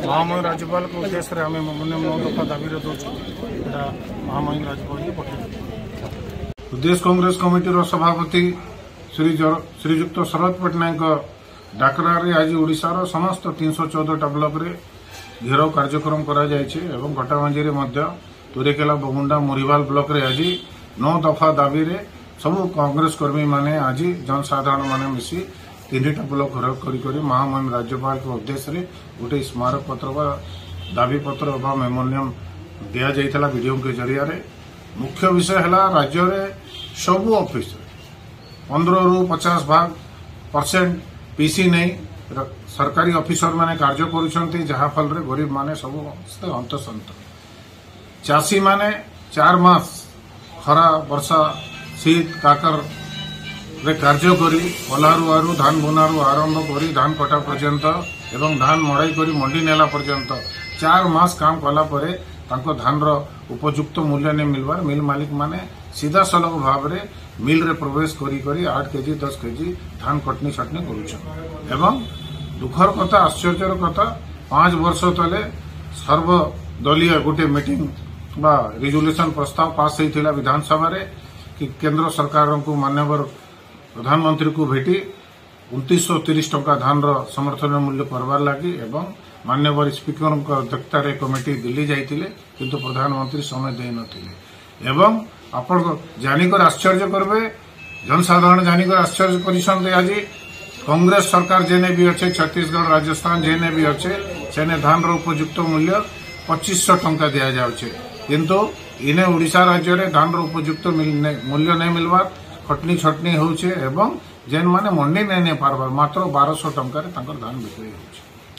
महामहिम राज्यपाल को उद्देश्य आम माननीय 9 दफा दाबी महामहिम राज्यपाल को पठे प्रदेश कांग्रेस कमिटी सभापति श्रीजुक्त शरद पट्टनायक डाकरार आज ओडिशार समस्त 314टा ब्लॉक रे घेराव कार्यक्रम करा जायछि एवं घटाबांजी तुरेकेला बगुंडा मुरीवाल ब्लॉक रे आज 9 दफा दाबी रे सब कांग्रेस कर्मी माने आज जनसाधारण माने मिसी 3टा ब्लॉक घेराव करी महामहिम राज्यपाल के उद्देश्य रे गोटे स्मारक पत्र व दाबी पत्र व मेमोरियम दिया जाइथला वीडियो के जरिया रे। मुख्य विषय है राज्य रे सबू ऑफिस 15-50% पीसी नहीं सरकारी ऑफिसर माने कार्य करुछंती जहा फल रे गरीब माने सब हंतसंत चाषी माने 4 मास खरा वर्षा शीत काकर रे कार्य करी पलारू आरु धान बुनारू आरंभ करी धान कटा पर्यंत एवं धान मड़ाई करी मंडी नेला पर्यंत 4 मास काम कला परे तांको धान रो उपयुक्त मूल्य नहीं मिलवार मिल मालिक माने सीधा सलग भाव रे मिल रे प्रवेश करी 8 केजी 10 केजी धान कटनी छटनी करुछन एवं दुखर कथा आश्चर्यर कथा 5 वर्ष तले सर्वदलीय गोटे मीटिंग बा रिजोल्यूशन प्रस्ताव पास होइथिला विधानसभा रे कि केंद्र सरकार को मान्यवर प्रधानमंत्री को भेटी 2930 टंका धान समर्थन मूल्य करवार लगी एवं मान्यवर स्पीकर अध्यक्षतार कमिटी दिल्ली जाइतिले किंतु प्रधानमंत्री समय दे नथिले एवं आपण जानिकर आश्चर्य करबे जनसाधारण जानिकर आश्चर्य करिसंते आज कांग्रेस सरकार जेने भी अच्छे छत्तीसगढ़ राजस्थान जेने भी अच्छे सेने धान उपयुक्त मूल्य 2500 टंका दिया जाउछे किंतु इने ओडिशा राज्य रे धान उपयुक्त मूल्य नहीं मिलवार खटनी छटनी होउछे एवं जेन माने मंडी नहीं पारबार मात्र 1200 टंका रे तांकर धान बिक्री होउछे।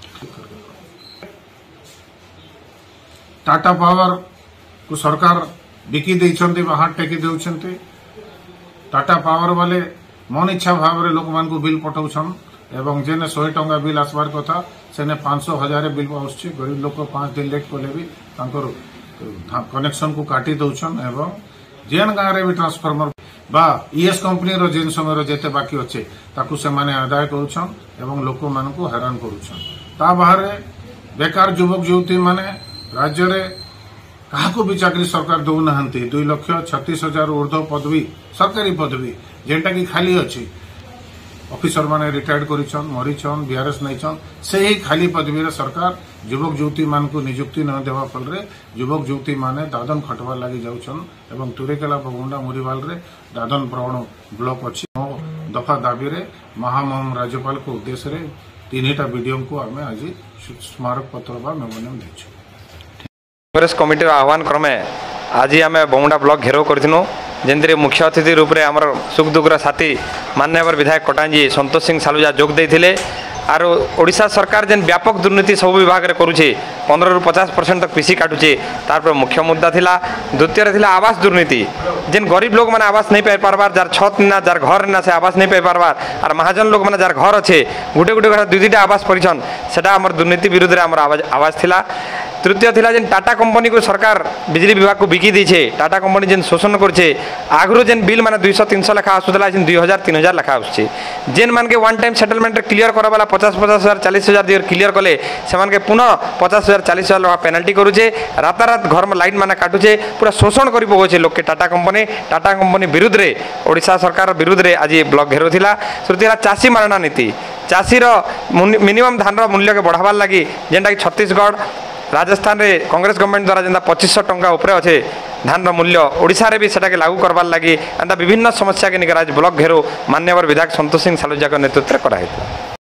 टाटा पावर को सरकार बिकी देइछन्ते बाहर टेकी देउछन्ते टाटा पावर वाले मन इच्छा भाव रे लोक मान को बिल पठाउछन एवं जेने 100 टंका बिल आसबार कथा सेने 500,000 बिल आउछे गरीब लोक 5 दिन लेट कोले भी तांकर कनेक्शन को काटी दउछन एवं जेन गाँव रे भी ट्रांसफार्मर बा ईएस कंपनी रो जेन समय जेते बाकी अच्छे ताकू से माने आदाय करुछन एवं लोक मान को हैरान करुछन ता बाहर बेकार युवक युवती माने राज्य रे काहाको भी चाकरी सरकार दउ नहंती 2,36,000 ऊर्ध्व पदवी सरकारी पदवी जेंटा की खाली अच्छी ऑफिसर माने रिटायर्ड करिछन मरिछन बीआरएस नैछन से ही खाली पदवी रे सरकार युवक युवती मान को नियुक्ति न देवा फल रे युवक युवती माने दादन खटवा लागि जाउछन एवं तुरेकेला बगुंडा मुरीवाल रे दादन प्रवण ब्लॉक अच्छी 9 दफा दाबी रे महामहिम राज्यपाल को उद्देश्य रे 3टा वीडियो को आमे आज स्मारक पत्र बा मेमोरियम देछु। कांग्रेस कमिटी आह्वान क्रमे आज आम बमुंडा ब्लॉक घेराव करूँ जेनते मुख्य अतिथि रूप से आमर सुख दुखर साथी मान्यवर विधायक कटांजी संतोष सिंह सालुजा जोग देते आर ओडिशा सरकार जेन व्यापक दुर्नीति सब विभाग में करुचे 15-50% तक पीसी काटुचे तार मुख्य मुद्दा थिला द्वितीय थिला आवास दुर्नीति जेन गरीब लोग मैंने आवास नहीं पाई पारबार जार छत ना जार घर ना से आवास नहीं पाई पारबार और महाजन लोग मैंने जार घर अच्छे गोटे गोटे घर 2-2टा आवास परिछन सेटा आमर दुर्नीति विरुद्ध में आमर आवाज थिला। तृतीय थिला जेन टाटा कंपनी को सरकार बिजली विभाग को बिकी देछे टाटा कंपनी जेन शोषण करछे आगरो जेन बिल माने 200-300 लेखा आसुदला जेन 2,000-3,000 लेखा आसुचे जेन मान के वन टाइम सेटलमेंट क्लियर करा वाला 50,000 40,000 दियर क्लियर कले से मान के पुनः 50,000 40,000 लेखा पेनल्टी करूचे रातारात घर में लाइन माने काटुचे पूरा शोषण करी पकोचे लोक के टाटा कंपनी विरुद्ध रे ओडिशा सरकार विरुद्ध रे आज ब्लॉक घेरो थिला। तृतीय चाषी मारणा नीति चाषीर मिनिमम धान मूल्य के बढ़ावार लगी जेनटा कि छत्तीसगढ़ राजस्थान रे कांग्रेस गवर्नमेंट द्वारा जेनता 2500 टंका ऊपर अच्छे धान मूल्य ओडिशा रे भी सेटा के लागू करवार लगी एंता विभिन्न समस्या के निकर आज ब्लॉक घेरो मान्यवर विधायक संतोष सिंह सालुजा नेतृत्व कराई।